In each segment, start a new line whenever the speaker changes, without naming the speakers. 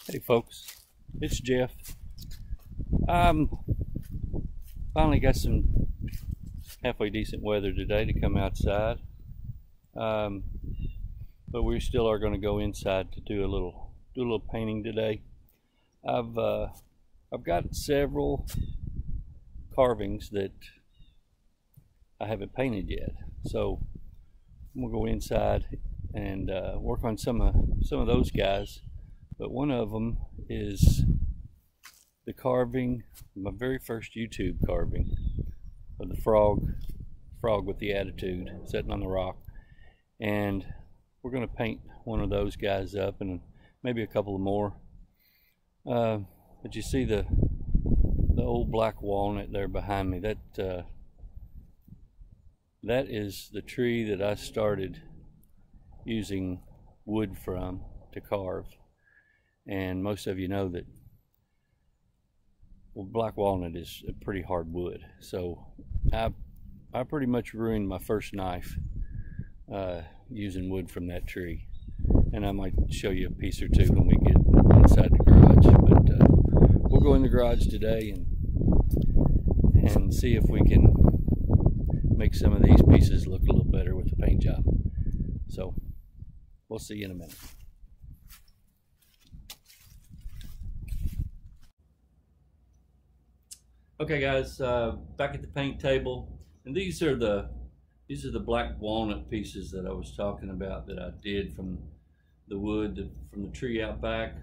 Hey folks, it's Jeff. Finally got some halfway decent weather today to come outside, um, but we still are going to go inside to do a little painting today. I've got several carvings that I haven't painted yet, so I'm gonna go inside and work on some of those guys. But one of them is the carving, my very first YouTube carving of the frog with the attitude sitting on the rock. And we're going to paint one of those guys up and maybe a couple of more. But you see the old black walnut there behind me, that is the tree that I started using wood from to carve. And most of you know that, well, black walnut is a pretty hard wood, so I pretty much ruined my first knife using wood from that tree. And I might show you a piece or two when we get inside the garage, but we'll go in the garage today and see if we can make some of these pieces look a little better with the paint job. So we'll see you in a minute. Okay guys, back at the paint table, and these are the black walnut pieces that I was talking about that I did from the wood from the tree out back.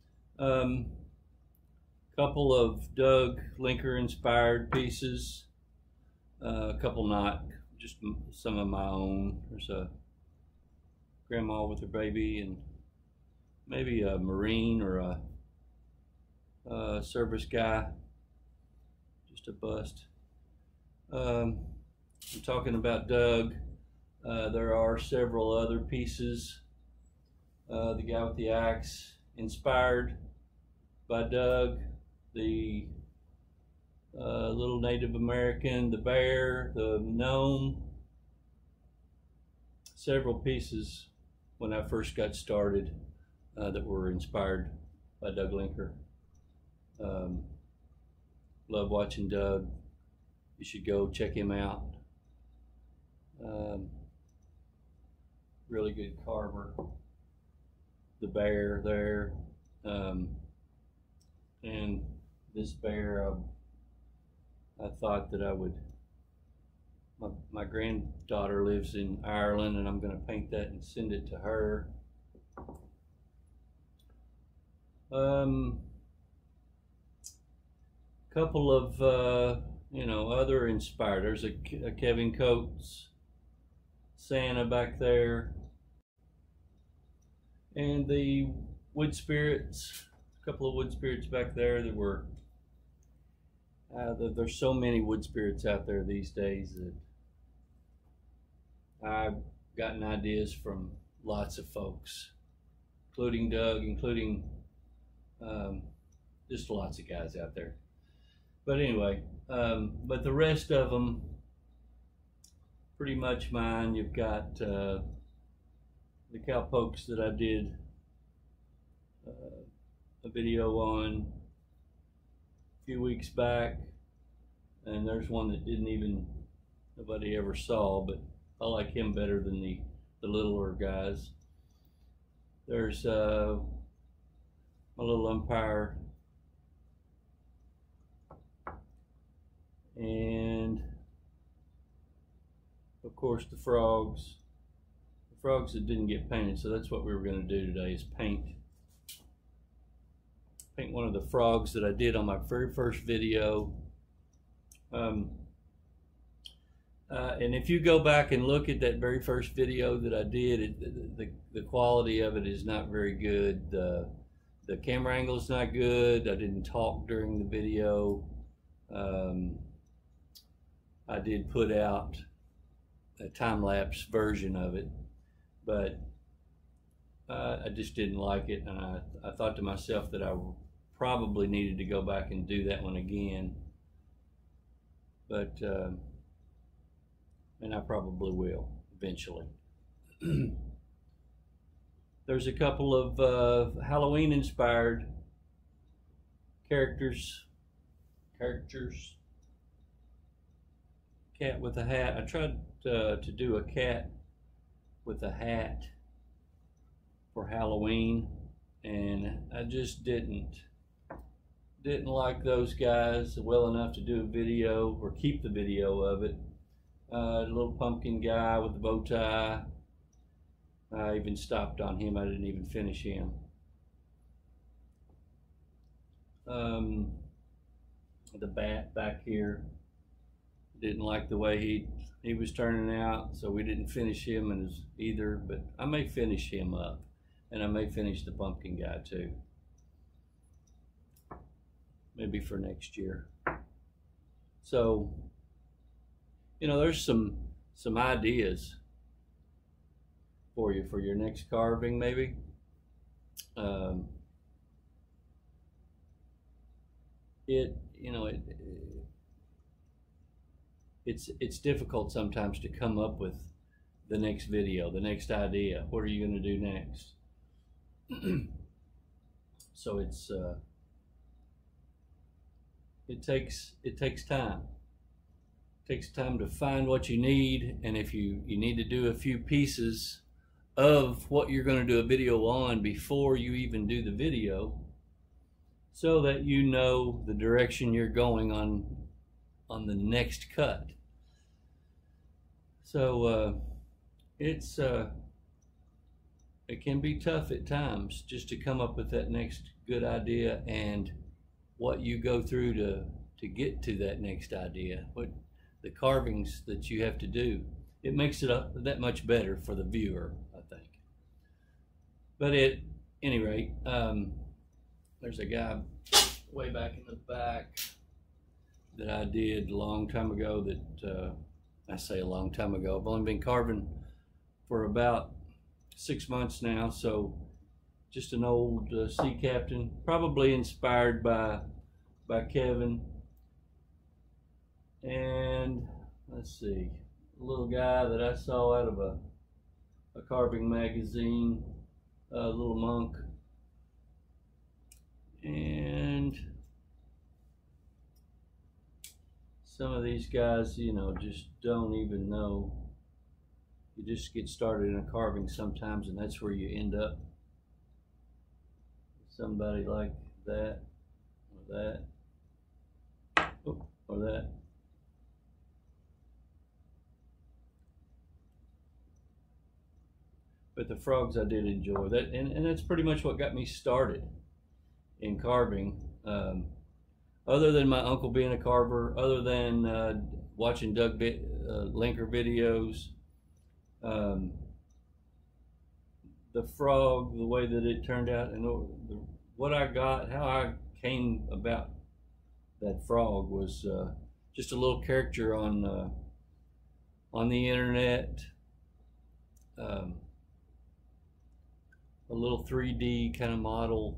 Couple of Doug Linker inspired pieces, a couple not, just some of my own. There's a grandma with her baby, and maybe a Marine or a service guy. Just a bust. I'm talking about Doug. There are several other pieces. The guy with the axe, inspired by Doug. The little Native American, the bear, the gnome. Several pieces when I first got started that were inspired by Doug Linker. Love watching Doug. You should go check him out. Really good carver. The bear there, and this bear, I thought that I would. My granddaughter lives in Ireland, and I'm going to paint that and send it to her. Couple of other inspired. There's a Kevin Coates Santa back there, and the wood spirits. A couple of wood spirits back there that were. There's so many wood spirits out there these days that I've gotten ideas from lots of folks, including Doug, including just lots of guys out there. But anyway, but the rest of them, pretty much mine. You've got the cowpokes that I did a video on a few weeks back, and there's one that nobody ever saw, but I like him better than the littler guys. There's my little umpire, and of course the frogs that didn't get painted. So that's what we were going to do today, is paint one of the frogs that I did on my very first video. And if you go back and look at that very first video that I did, the quality of it is not very good. The camera angle is not good. I didn't talk during the video. I did put out a time-lapse version of it, but I just didn't like it, and I thought to myself that I probably needed to go back and do that one again, but and I probably will eventually. There's a couple of Halloween inspired characters. Cat with a hat. I tried to do a cat with a hat for Halloween, and I just didn't like those guys well enough to do a video or keep the video of it. The little pumpkin guy with the bow tie, I even stopped on him. I didn't even finish him. The bat back here, didn't like the way he was turning out, so we didn't finish him either, but I may finish him up, and I may finish the pumpkin guy too, maybe for next year. So, you know, there's some ideas for you for your next carving, maybe. It's difficult sometimes to come up with the next video, the next idea. What are you going to do next? So it takes time. It takes time to find what you need, and if you need to do a few pieces of what you're going to do a video on before you even do the video, so that you know the direction you're going on the next cut. So it can be tough at times just to come up with that next good idea, and what you go through to get to that next idea, what the carvings that you have to do. It makes it that much better for the viewer, I think. But at any rate, there's a guy way back in the back that I did a long time ago that, I say a long time ago, I've only been carving for about 6 months now, so just an old sea captain, probably inspired by Kevin. And let's see, a little guy that I saw out of a carving magazine, a little monk. And some of these guys, you know, just don't even know. You just get started in a carving sometimes, and that's where you end up. Somebody like that, or that, or that. But the frogs I did enjoy that, and that's pretty much what got me started in carving. Other than my uncle being a carver, other than watching Doug Linker videos, the frog, the way that it turned out, and what I got, how I came about that frog was just a little caricature on the internet, a little 3D kind of model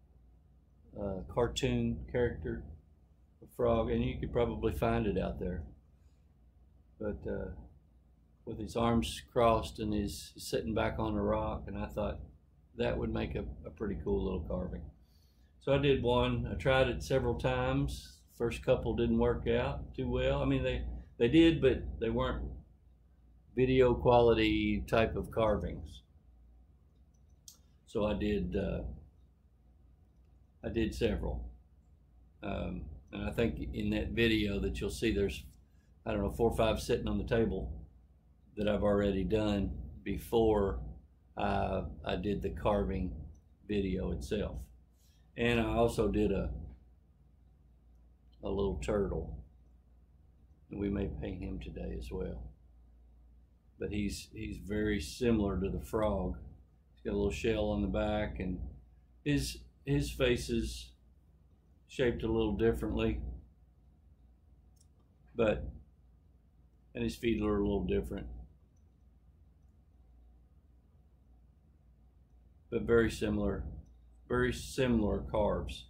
cartoon character, a frog, and you could probably find it out there. But with his arms crossed and he's sitting back on a rock, and I thought that would make a pretty cool little carving. So I did one. I tried it several times. First couple didn't work out too well. I mean, they did, but they weren't video quality type of carvings. So I did several, and I think in that video that you'll see, there's, I don't know, 4 or 5 sitting on the table that I've already done before I did the carving video itself. And I also did a little turtle, and we may paint him today as well. But he's very similar to the frog. He's got a little shell on the back, and his face is shaped a little differently, and his feet are a little different, but very similar carves.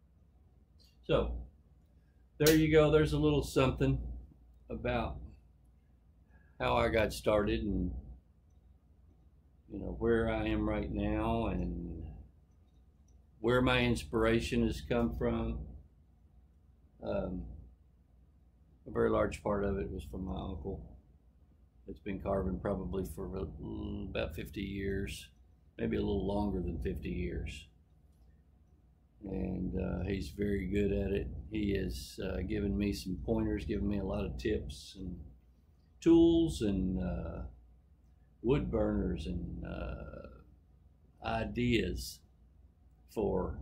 So there you go. There's a little something about how I got started, and where I am right now, and where my inspiration has come from. A very large part of it was from my uncle. It's been carving probably for about 50 years, maybe a little longer than 50 years. And he's very good at it. He has given me some pointers, given me a lot of tips and tools and wood burners and ideas for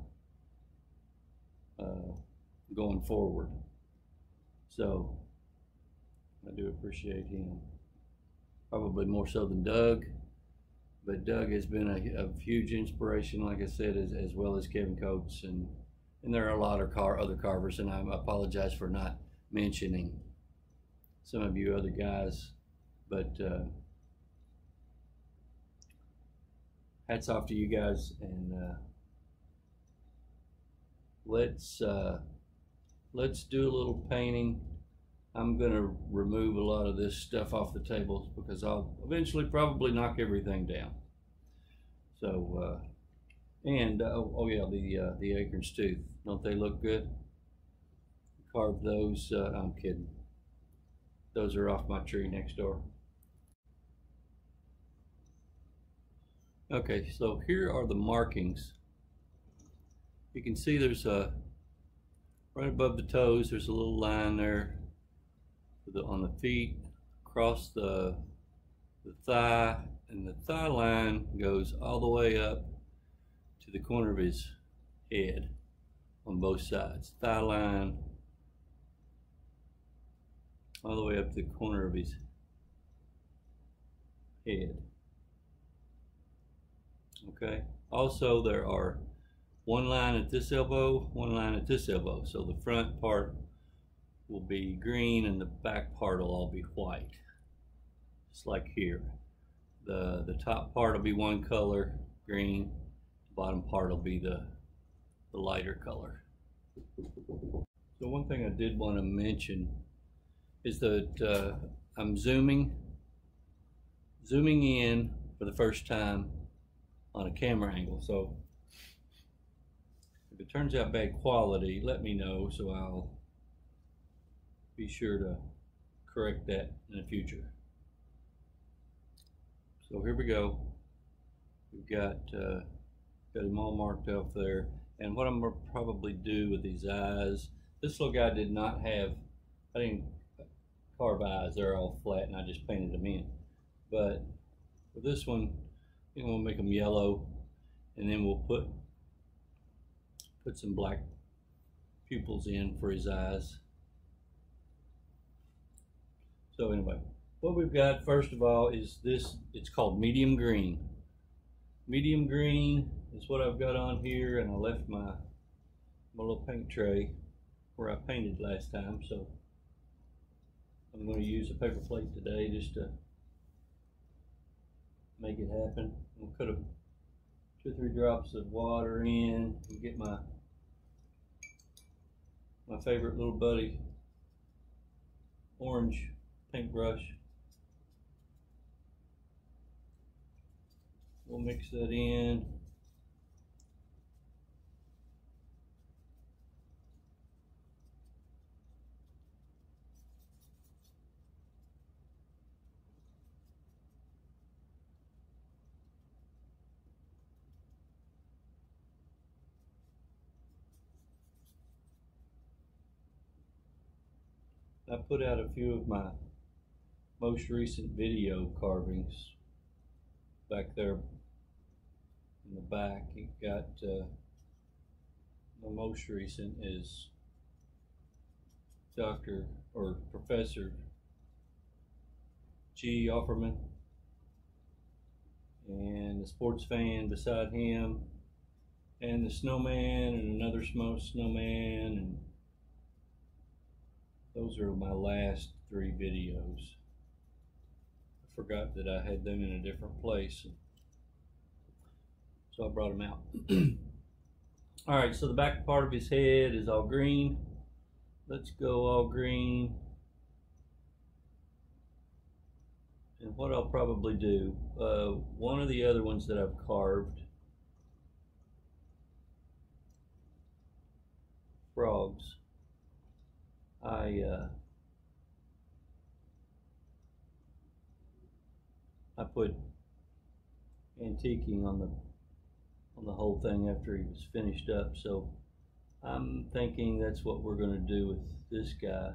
going forward. So I do appreciate him, probably more so than Doug, but Doug has been a huge inspiration, like I said, as well as Kevin Coates, and there are a lot of other carvers, and I apologize for not mentioning some of you other guys, but hats off to you guys, and let's do a little painting. I'm gonna remove a lot of this stuff off the tables because I'll eventually probably knock everything down. So oh yeah, the acorn's tooth, don't they look good? Carved those. I'm kidding, those are off my tree next door. Okay, so here are the markings. You can see there's right above the toes, there's a little line there on the feet, across the thigh, and the thigh line goes all the way up to the corner of his head on both sides. Thigh line all the way up to the corner of his head. Okay, also there are one line at this elbow, one line at this elbow. So the front part will be green and the back part will all be white. Just like here. The top part will be one color, green. The bottom part will be the lighter color. So one thing I did want to mention is that I'm zooming in for the first time on a camera angle. So if it turns out bad quality, let me know, so I'll be sure to correct that in the future. So here we go. We've got him all marked off there. And what I'm gonna probably do with these eyes, this little guy did not have, I didn't carve eyes, they're all flat and I just painted them in. But with this one, I think we'll make them yellow, and then we'll put some black pupils in for his eyes. So anyway, what we've got first of all is this, it's called medium green. Medium green is what I've got on here, and I left my little paint tray where I painted last time, so I'm going to use a paper plate today just to make it happen. I'll put 2 or 3 drops of water in and get my favorite little buddy orange paintbrush. We'll mix that in. I put out a few of my most recent video carvings back there in the back. You got the most recent is Dr. or Professor G. Opherman, and the sports fan beside him, and the snowman, and another snowman, and those are my last 3 videos. I forgot that I had them in a different place, so I brought them out. All right, so the back part of his head is all green. Let's go all green. what I'll probably do, one of the other ones that I've carved, frogs, I put antiquing on the whole thing after he was finished up. So I'm thinking that's what we're going to do with this guy,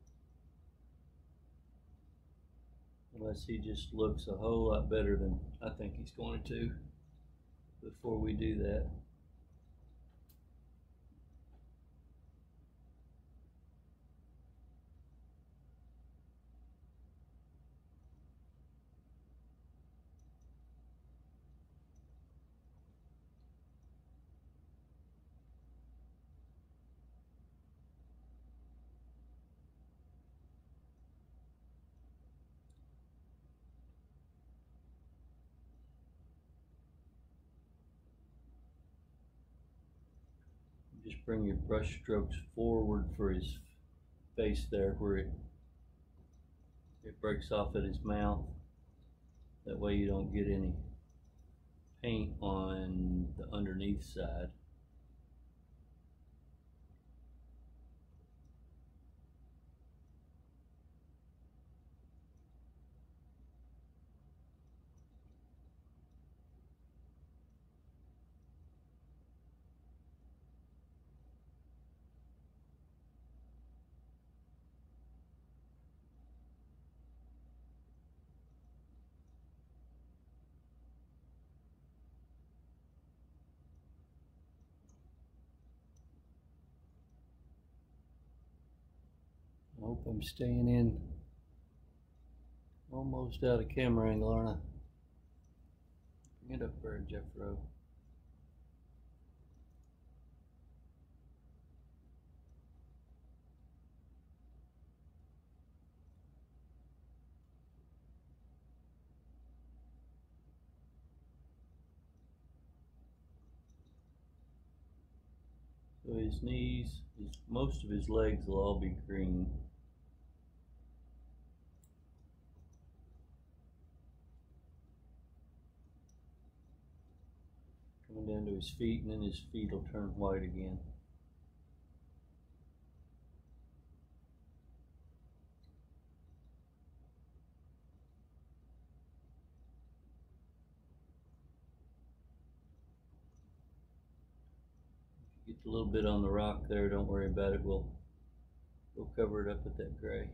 unless he just looks a whole lot better than I think he's going to before we do that. Just bring your brush strokes forward for his face there where it breaks off at his mouth. That way you don't get any paint on the underneath side. I hope I'm staying in almost out of camera angle, aren't I? Bring it up there, Jeffro. So his knees, most of his legs will all be green. Coming down to his feet, and then his feet will turn white again. Get a little bit on the rock there, don't worry about it. We'll cover it up with that gray.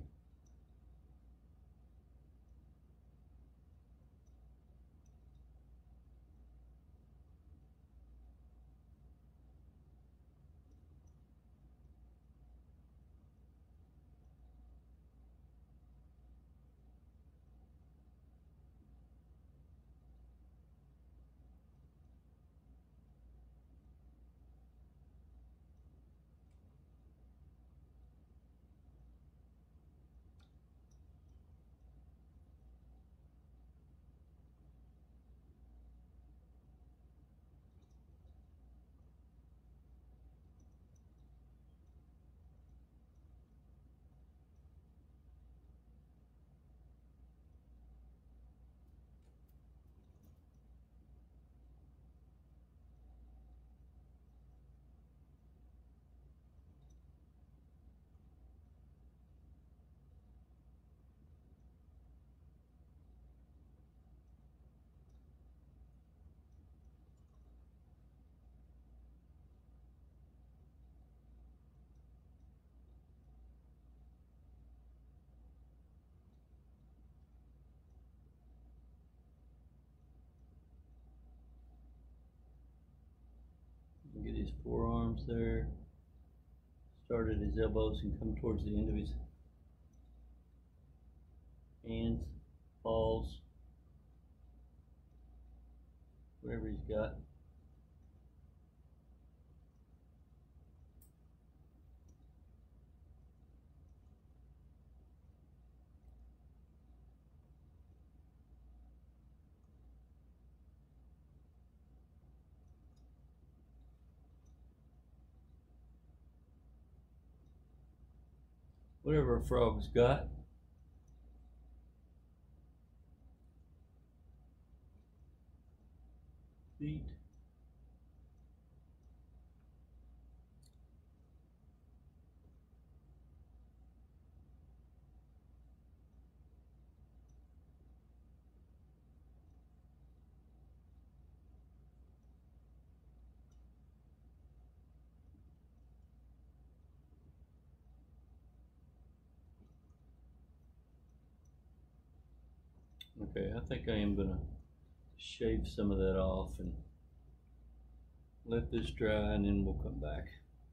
Get his forearms there. Start at his elbows and come towards the end of his hands, paws, whatever he's got. Whatever a frog's got. feet. Okay, I think I am gonna shave some of that off and let this dry, and then we'll come back.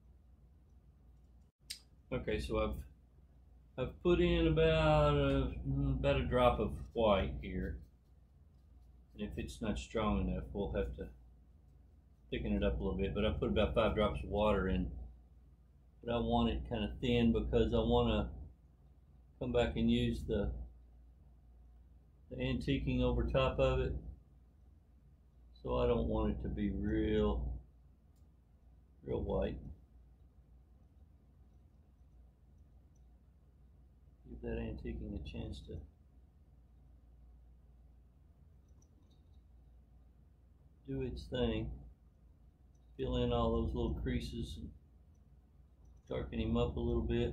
Okay, so I've put in about a drop of white here, and if it's not strong enough, we'll have to thicken it up a little bit. But I put about 5 drops of water in, but I want it kind of thin because I want to come back and use the antiquing over top of it. So I don't want it to be real white. Give that antiquing a chance to do its thing. Fill in all those little creases and darken him up a little bit.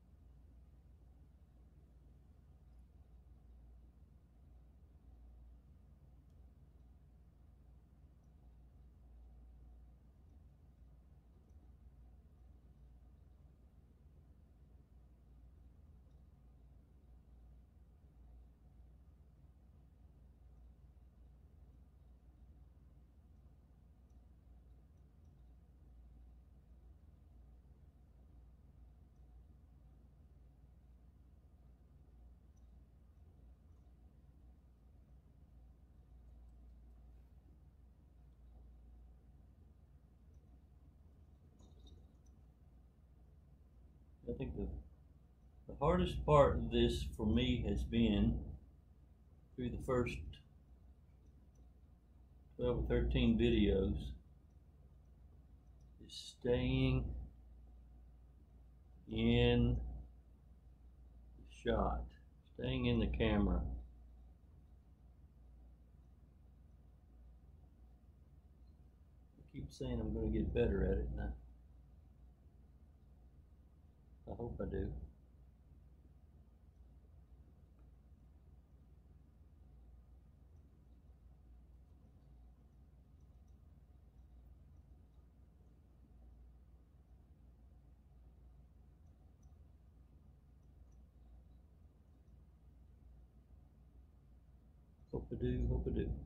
I think the hardest part of this for me has been through the first 12 or 13 videos is staying in the shot, staying in the camera. I keep saying I'm going to get better at it, and I hope I do. Hope I do, hope I do.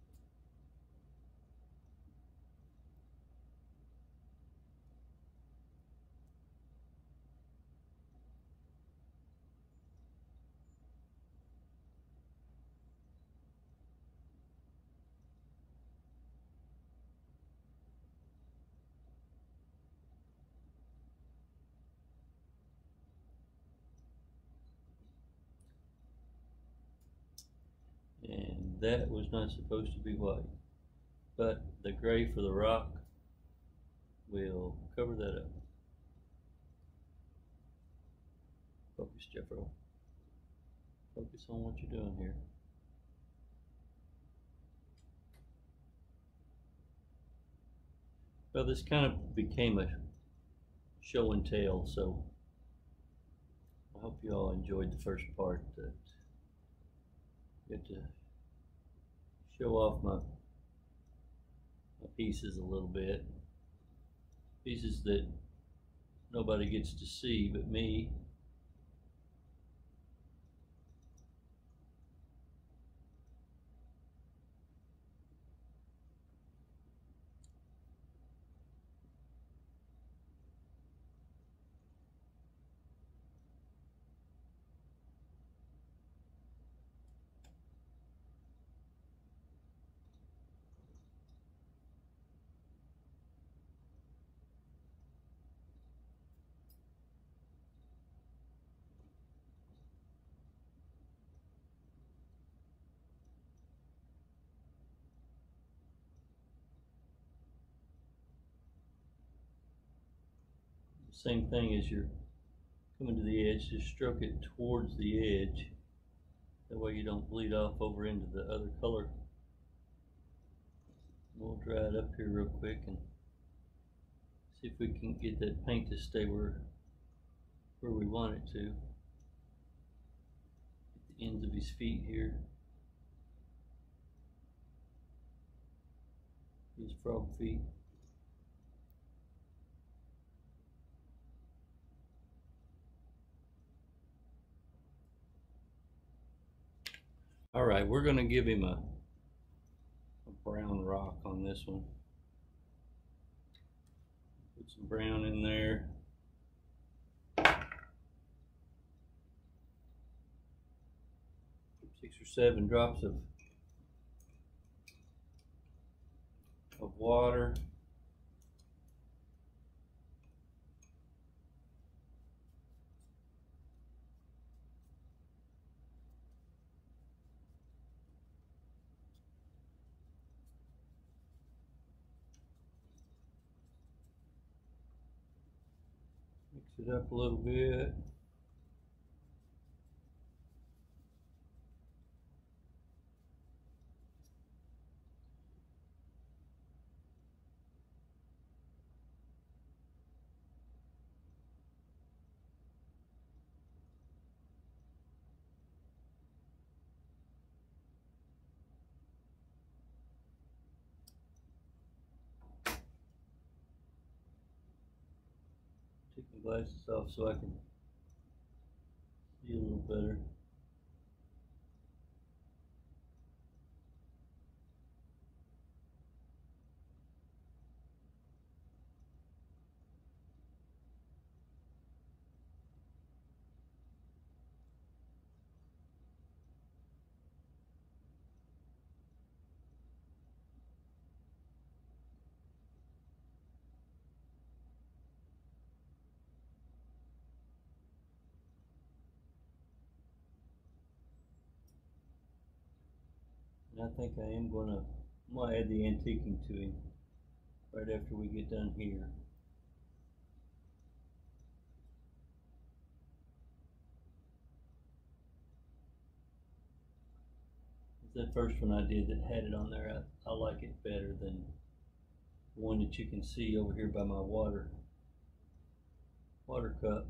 And that was not supposed to be white, but the gray for the rock will cover that up. Focus, Jeffro. Focus on what you're doing here. Well, this kind of became a show and tell, so I hope you all enjoyed the first part. That get to show off my pieces a little bit. Pieces that nobody gets to see but me. Same thing as you're coming to the edge, just stroke it towards the edge. That way you don't bleed off over into the other color. We'll dry it up here real quick and see if we can get that paint to stay where we want it to. At the ends of his feet here. His frog feet. All right, we're going to give him a brown rock on this one. Put some brown in there. 6 or 7 drops of water. Mix it up a little bit. Take my glasses off so I can see a little better. And I think I am gonna add the antiquing to him right after we get done here. That first one I did that had it on there, I like it better than the one that you can see over here by my water cup.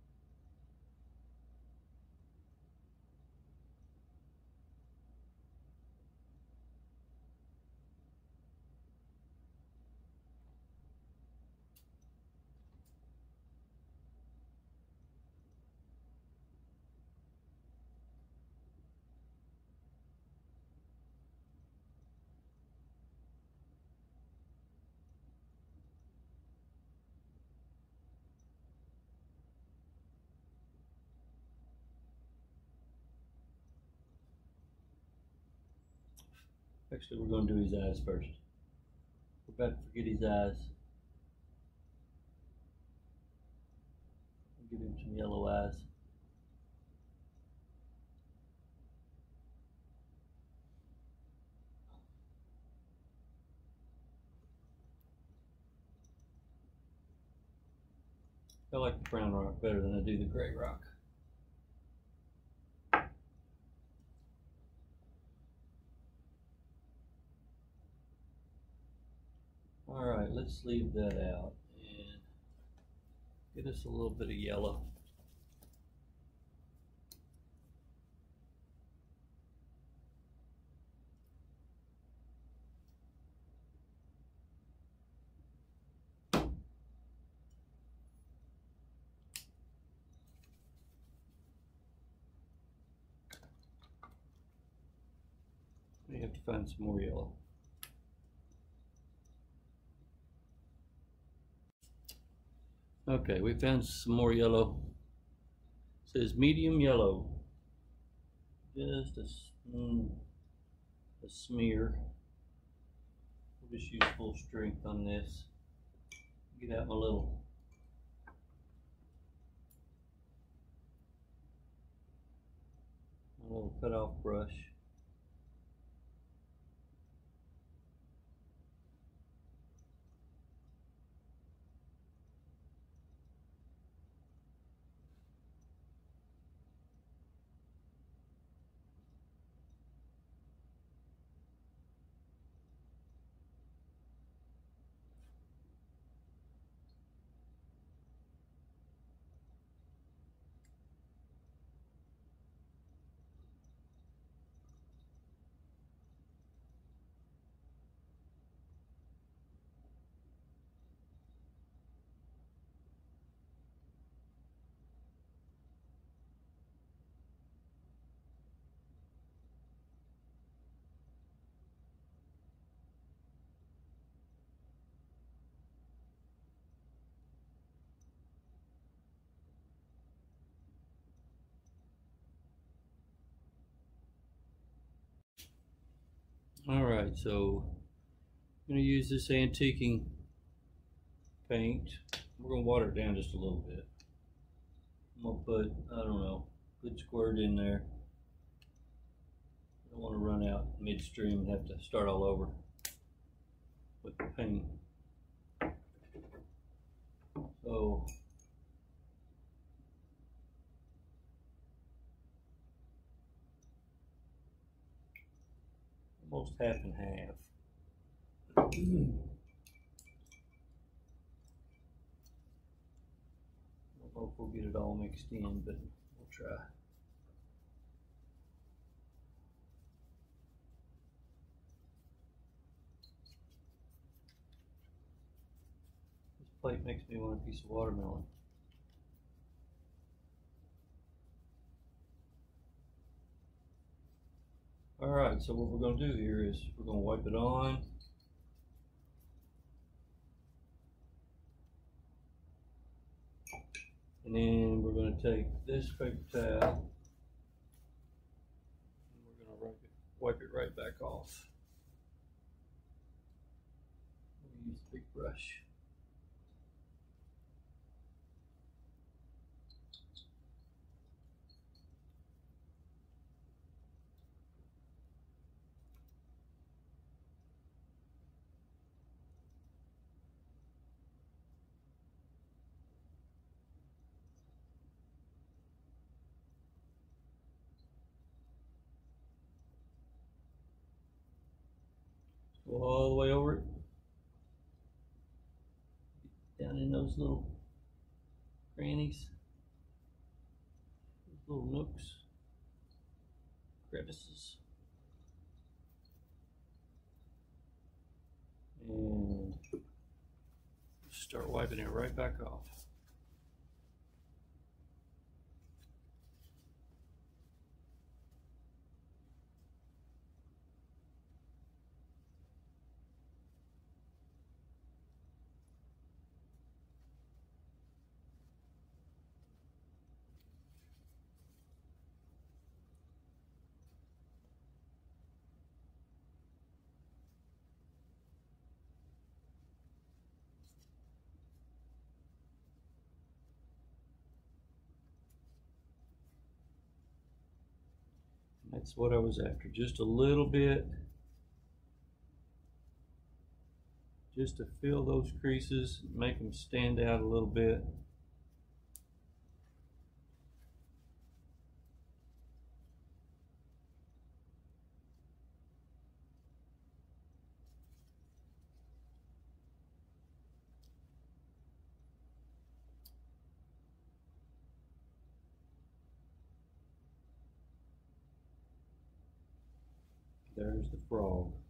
Actually, we're going to do his eyes first. We're about to forget his eyes. Give him some yellow eyes. I like the brown rock better than I do the gray rock. All right, let's leave that out and get us a little bit of yellow. We have to find some more yellow. Okay, we found some more yellow. It says medium yellow. Just a smear. We'll just use full strength on this. Get out my little cutoff brush. Alright, so I'm going to use this antiquing paint. We're going to water it down just a little bit. I'm going to put, I don't know, good squirt in there. I don't want to run out midstream and have to start all over with the paint. So almost half and half. I don't know if we'll get it all mixed in, but we'll try. This plate makes me want a piece of watermelon. Alright, so what we're going to do here is we're going to wipe it on. And then we're going to take this paper towel and we're going to wipe it right back off. We'll use the big brush. Go all the way over it. Down in those little crannies, those little nooks, crevices. And start wiping it right back off. That's what I was after, just a little bit, just to fill those creases, make them stand out a little bit. There's the frog.